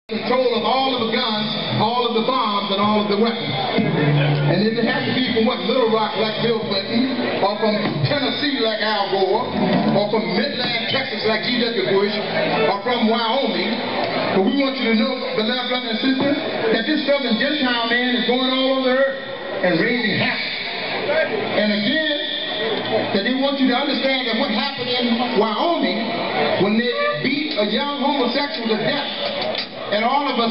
Control of all of the guns, all of the bombs, and all of the weapons. And it has to be from what, Little Rock like Bill Clinton, or from Tennessee like Al Gore, or from Midland, Texas like G.W. Bush, or from Wyoming. But we want you to know, beloved brothers and sisters, that this Southern Gentile man is going all over the earth and raising havoc. And again, that they want you to understand that what happened in Wyoming when they beat a young homosexual to death, and all of us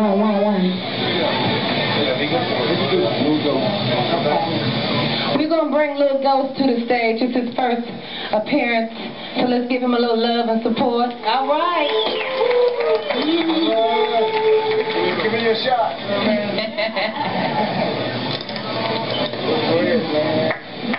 We're going to bring Lil Ghost to the stage. It's his first appearance, so let's give him a little love and support. All right. Give me a shot. Go ahead, man.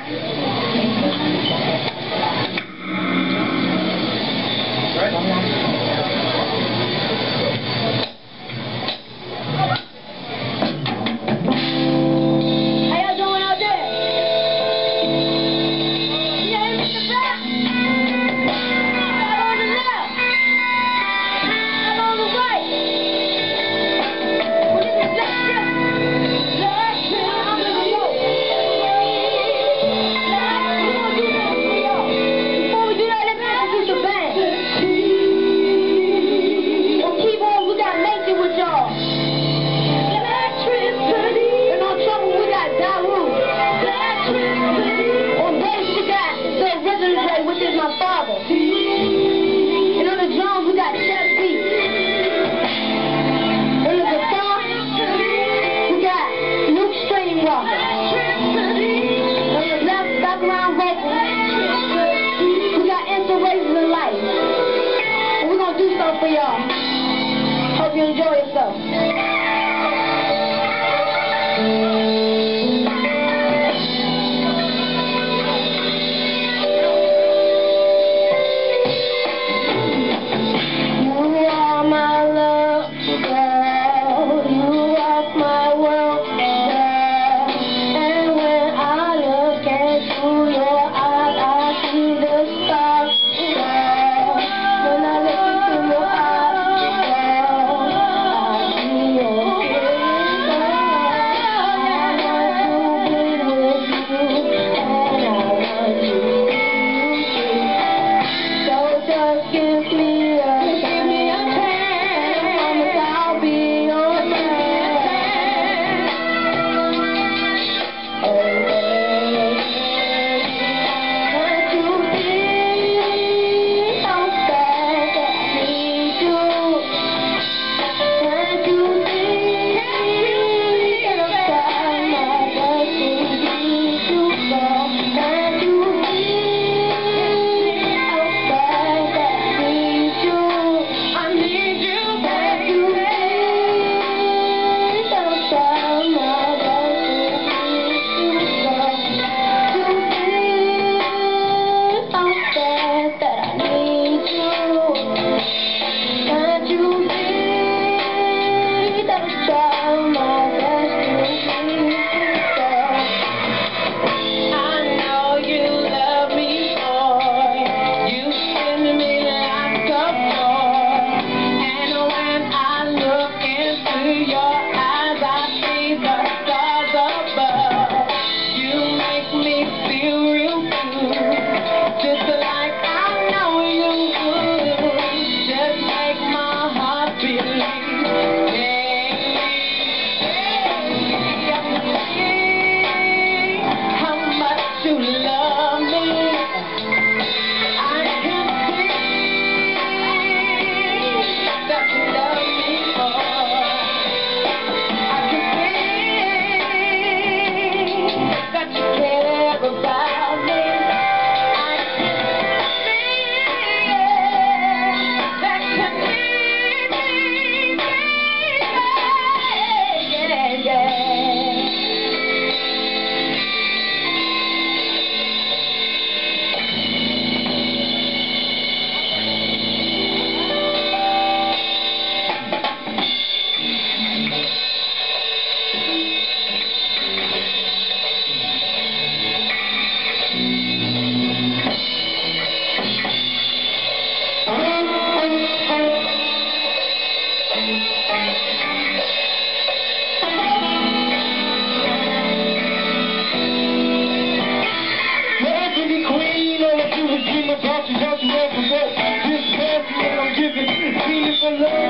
Which is my father. And on the drums we got Chef B. On the guitar we got Luke Stringwalker. On the left background vocal we got Inspirations in Life. And we're gonna do something for y'all. Hope you enjoy yourself. About you, how you ever vote. Just pass me what I'm giving. Feeling for love.